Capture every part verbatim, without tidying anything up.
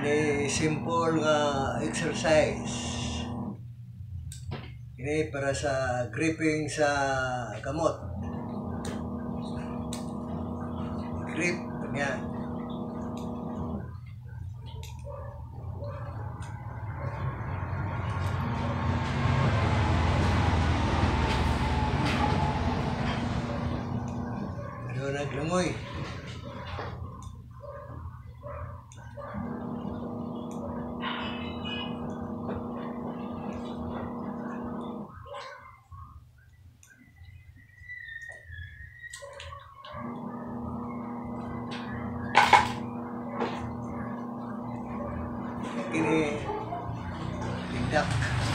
Ini simple nga exercise. Ini para sa gripping sa kamot. Grip, ganyan. Ano naglangoy? Ini tindak.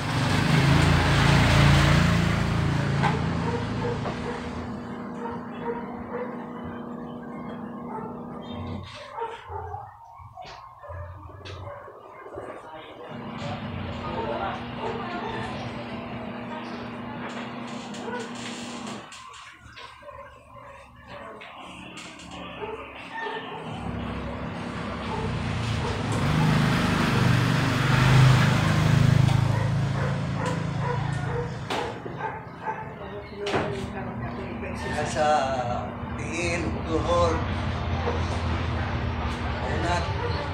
Sa tiin, tuhod, unat.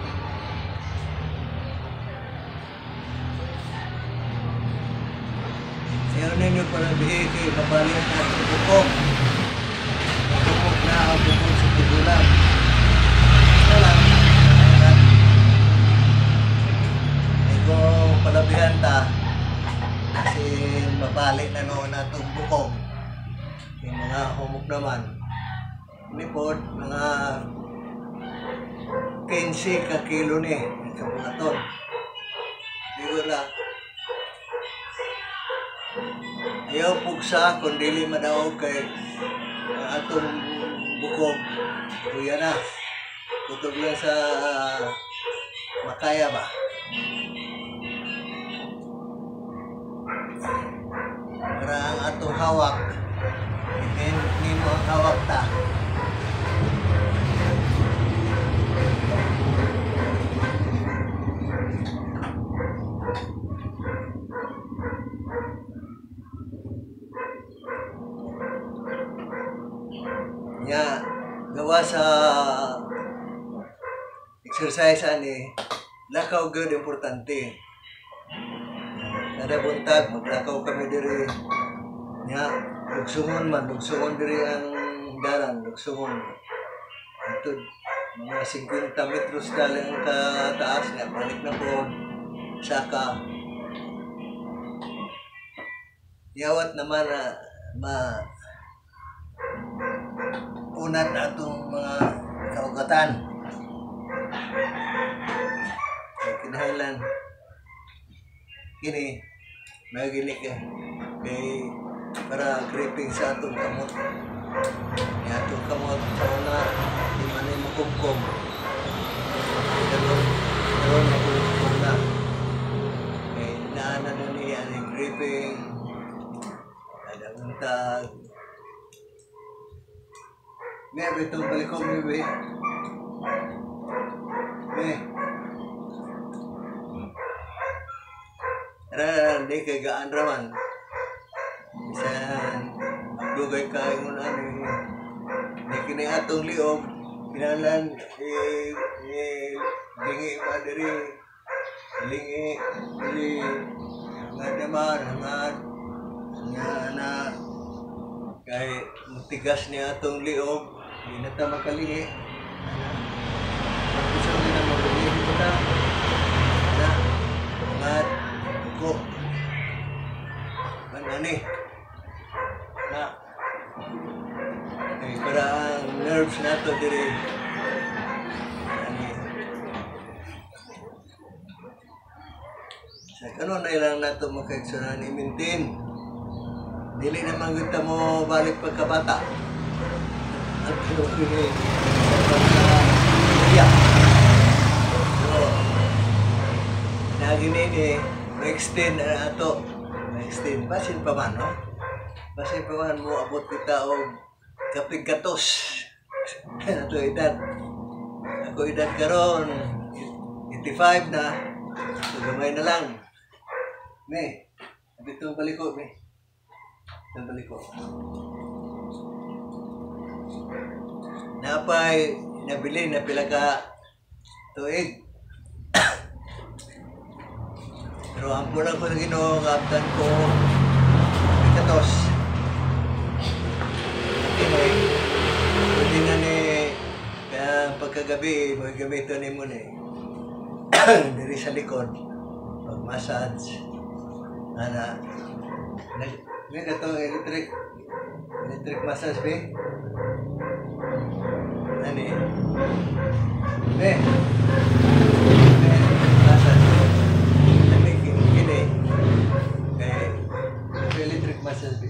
Siya ninyo para bihiki, mabalik na sa bukok. Bukok na ang bukok sa tigulang. Ito lang. Ito palabihan ta. Kasi mabalik na noon na itong bukok. Yung mga humok naman, ini po, mga fifteen ka kilo ni, sa mga ton. Diba ayaw pugsa, kung dili madaog kay uh, atong bukog, kuya na. Tutog lang sa uh, makaya ba? Para ang atong hawak, ini mo ang hawak ta. Nya, gawa sa exercise ani, lakaw gud importante. Kada buntag maglakaw kami diri. Nya, lugsungon man, lugsungon diri ang dalan, lugsungon. Ito, mga fifty metros dali ang kataas nga, balik na po, saka. Yawat naman na ma unat na itong mga kaugatan. Kinahanglan, kini, magilik ka, kay para gripping sa atong kamot. Yung atong kamot sa una, di man yung makumkum. Dalon, dalon makumkum na. Eh, naanan na niya yung gripping, ada untag. May bitong balikom ni Be. Be. Tara, di kay gaan raman. Bisan dugay kain mo na ano ni kini atong liog kinalan eh eh lingi pa diri lingi diri nga naman nga nga na kay mutigas ni atong liog di na ta makalingi gusto ni na mabuhi ko ta na nga ko ani na eh, para ang nerves nato diri ani sa kanon na ilang nato makaigsunan i-maintain dili naman kita mo balik pagkabata at kino kini iya so nagini ni ma-extend na ato ma-extend basin pa man no basin pa man mo abot kita og kapig katos ato edad ako edad karon eighty-five na. So, gamay na lang. Me, ito baliko, me. Ito baliko. Napay, nabili na pila ka tuig. Pero ang pulang ko na Ginoo, kaptan ko, ikatos. Anyway, pwede na ni, kaya pagkagabi, may gamito ni mo ni, diri sa likod, pag-massage. Ana, may katong electric, electric massage, be? Ano eh? Be? Be, massage. Ano eh, kini? Eh, electric massage, be?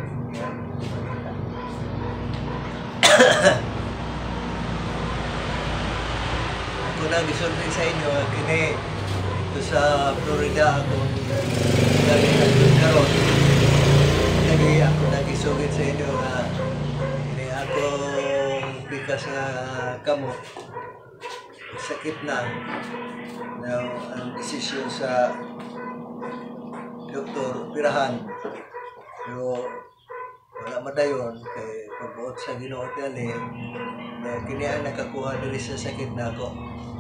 Ako na gisulti sa inyo, kini, ito sa Florida, akong galing ang karon. Lagi ako nagisugit sa inyo na ini akong pikas nga kamo. Sakit na. Now, ang desisyon sa doktor, pirahan. Pero wala madayon kay pagbuot sa Ginoo tali na kini ang nakakuha diri sa sakit na ako.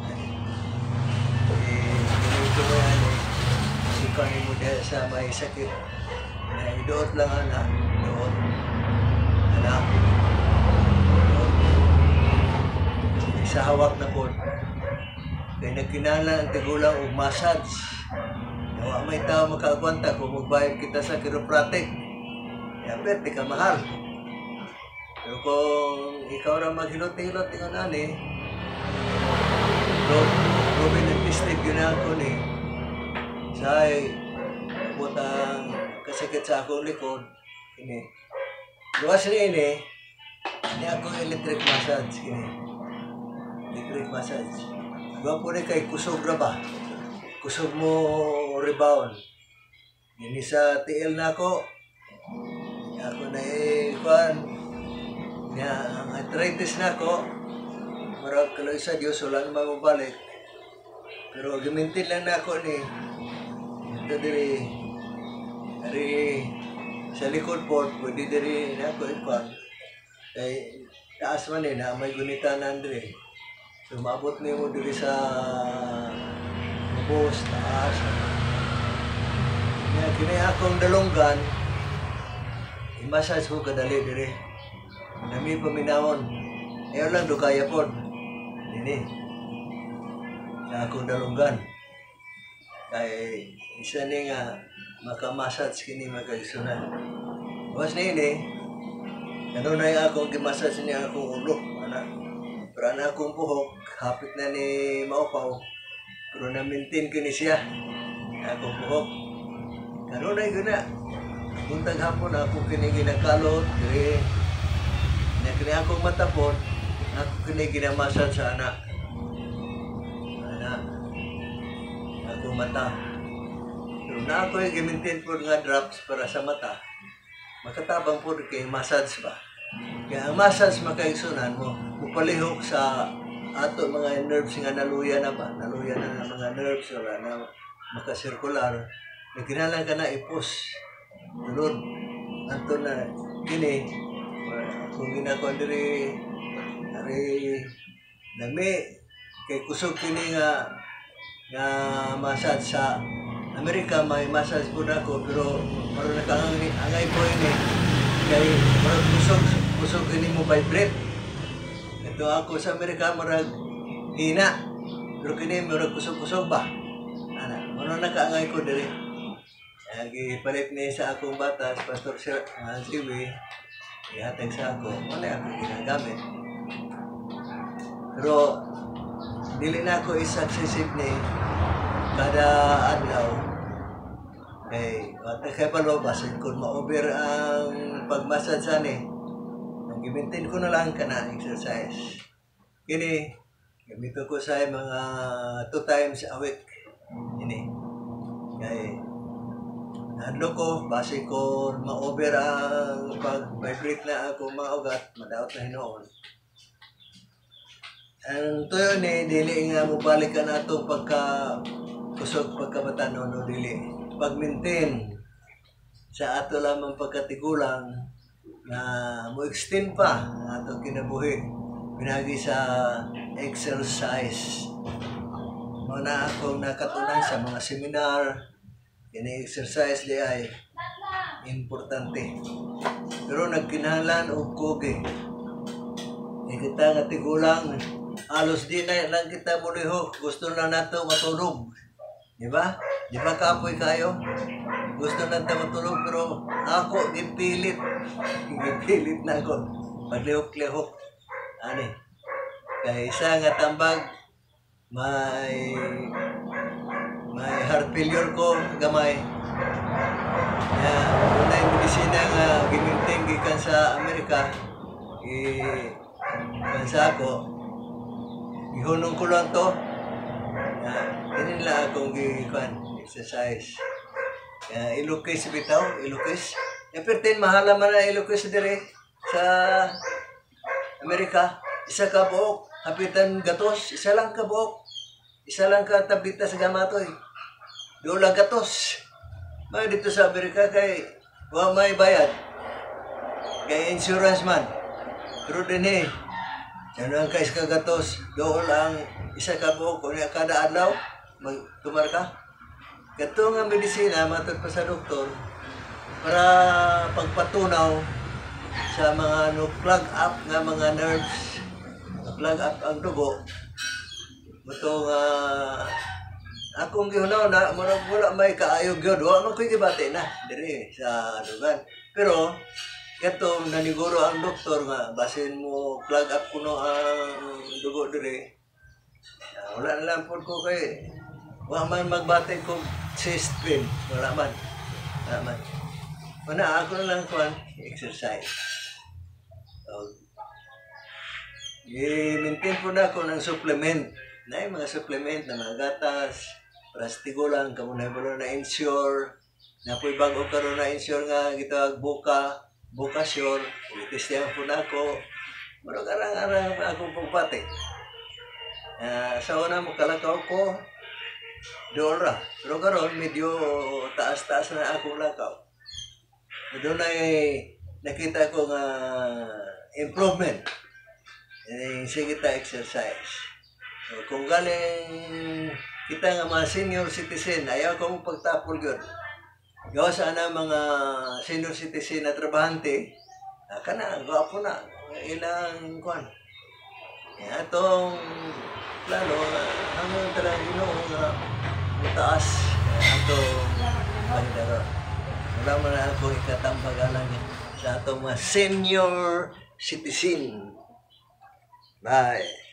Eh, ito mo yan eh. Ikaw mo dahil sa may sakit na idoot lang anak. Idoot. Anak. Idoot. Isa hawak na po. Kaya nagkinala ang tigulang o massage. Nawa may tao makagwanta kung magbayad kita sa chiropractic. Kaya bet, di ka mahal. Pero kung ikaw na maghilot-hilot, ikaw na ni, Robin and Pistig yun ako ni, say, abot ang kasakit sa akong likod, ini. Luwas rin ini, ini ako electric massage, ini. Electric massage. Luwa po rin kay kusog na ba? Kusog mo rebound. Ini sa T L na ako, ako na eh, kuhan, ang arthritis na ako, marag kaloy sa Diyos, wala naman mabalik. Pero gimintin lang na ako ni, ito diri, diri, sa likod po, pwede diri na ako ikuhan. Kay taas man eh, na may gunita na diri. So maabot niyo mo diri sa bus, taas. Kaya kini akong dalunggan, i-massage ko kadali diri. Nami paminawon. Ayaw lang do kaya po. Ini. Sa akong dalunggan. Kay isa ni nga maka-massage kini magkaisunan. Was ni ini. Ano na yung akong gimassage niya akong ulo. Ana. Pero ana akong buhok. Hapit na ni maupaw. Pero na-maintain ko ni siya. Akong buhok. Ano na yung na. Buntag hapon ako kini ginakalot, kaya na kini akong matapon, ako kini ginamasan sa anak. Anak, akong mata. So na ako yung gimintin po nga drops para sa mata, makatabang po kay massage ba. Kaya ang massage makaigsunan mo, mupalihok sa ato mga nerves nga naluya na ba, naluya na ng mga nerves, wala na makasirkular, nagkinalang ka na ipos. Tulod, anto na kini, kung ginagawa diri, dari dami, kay kusog kini nga, nga massage sa Amerika, may massage po na ako, pero maroon na kang angay po ini, kay maroon kusog, kusog kini mo vibrate. Ito ako sa Amerika, marag hina, pero kini marag kusog-kusog ba? Ano, maroon na kaangay ko diri. Lagi palit niya sa akong batas, Pastor Sir, uh, Siwi, ihatag sa ako, wala ako ginagamit. Pero, dili na ako is-successive ni kada adlaw. Kay, wata kay palobasin kung ma-over ang pag-massage ni, ang gimintin ko na lang ka na exercise. Kini, gamito ko sa mga two times a week. Ini. Kay, hadlo ko, base ko ma-over ang pag-vibrate na ako mga ugat, madaot na hinoon. Ang tuyo ni dili nga mobalik ka na ito pagka kusog pagkabata no no dili. Pag-maintain sa ato lamang pagkatigulang na mo extend pa ang ato kinabuhi pinagi sa exercise. Mao na akong nakatunan sa mga seminar kini exercise di ay importante. Pero nagkinahanglan og koge. E kita nga tigulang alos di na lang kita muliho. Gusto na nato matulog. Di ba? Di ba kapoy kayo? Gusto na nato matulog pero ako gipilit. Gipilit na ako. Paglihok-lihok. Ani. Kaya isa nga tambag may may heart failure ko gamay. Ya, una yung medisina nga giminting gikan sa Amerika. Eh, bansa ako. Ihunong ko lang to. Ya, ganun lang akong gikuan, exercise. Ya, ilukis bitaw, ilukis. Ya, pertin mahala man na ilukis dire sa Amerika. Isa ka buok, hapitan gatos, isa lang ka buok. Isa lang ka tablita sa gamatoy. Doon gatos. May dito sa Amerika kay wa may bayad. Kay insurance man. Pero din eh, yan ang kais kagatos. Doon lang isa ka buok. Kung kada adlaw, magtumar ka. Gato nga medisina, matod pa sa doktor, para pagpatunaw sa mga no, plug up nga mga nerves. Plug up ang dugo. Ito nga, akong gihunaw na, muna mula may kaayog yun. Wala man ko'y gibati na, diri sa lugar. Pero, ito, naniguro ang doktor nga, basin mo, plug up kuno ang dugo diri. Wala na lang po ko kay, wala man magbati kong chest pain. Wala man. Wala man. Wala, ako na lang kuhan, exercise. So, i-maintain po na ako ng supplement. Na yung mga supplement na mga gatas, prastigo lang, kamo na yung na insure, na po bago karoon na insure nga, gitawag buka, buka sure, itestiyan po na ako, marang arang-arang akong pagpati. Uh, sa una mo kalakaw ko, doon ra. Pero karoon, medyo taas-taas na akong lakaw. Doon ay nakita ko nga improvement. Eh, sige ta exercise. So, kung galing kita nga mga senior citizen, ayaw ko mong pagtapol yun. Gawa sana mga senior citizen na trabahante, ah, ka na, gawa po na, ilang kuhan. Yan, itong plano, hanggang talagang ginoo nga mataas itong pagdaro. Wala mo na ako ikatambagalan sa itong mga senior citizen. Bye.